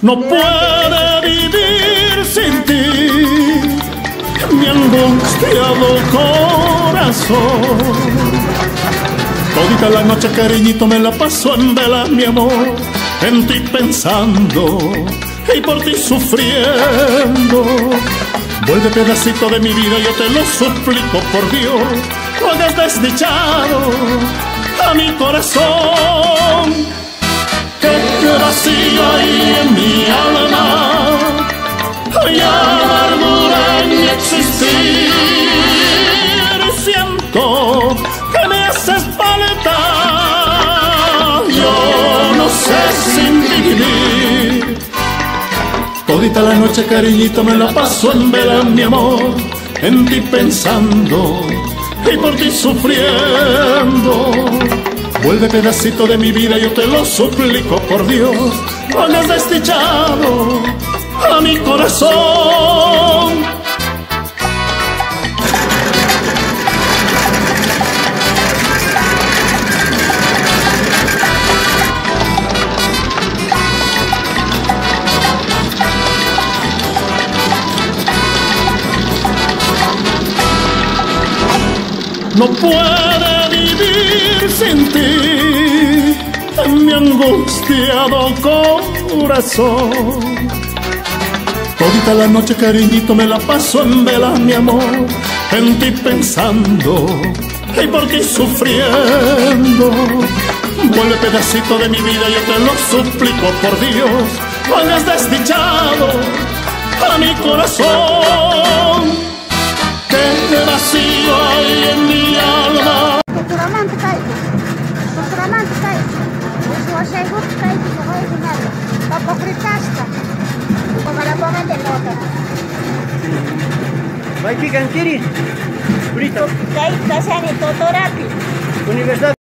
no puede vivir sin ti, mi angustiado corazón. Todita la noche, cariñito, me la paso en vela, mi amor, en ti pensando y por ti sufriendo. Vuelve pedacito de mi vida, yo te lo suplico, por Dios, no hagas desdichado a mi corazón. Que vacío hay en mi alma, hay amargura en mi existir. Siento que me haces falta, yo no sé sin ti vivir. Todita la noche, cariñito, me la paso en vela, mi amor, en ti pensando y por ti sufriendo. Vuelve pedacito de mi vida, yo te lo suplico, por Dios, no hayas desdichado a mi corazón. No puede vivir sin ti, en mi angustiado corazón. Todita la noche, cariñito, me la paso en vela, mi amor, en ti pensando y por ti sufriendo. Vuelve pedacito de mi vida, yo te lo suplico, por Dios, no hayas desdichado a mi corazón. Que vacío hay en mi alma. Tuturamanti kaikki. Jos ei hukka kaikki, kun hoisin näin. Pappa fritasta. Como la pongan de loca. Vai ficar querido. Frito. Kai kasani totorati. Universidad.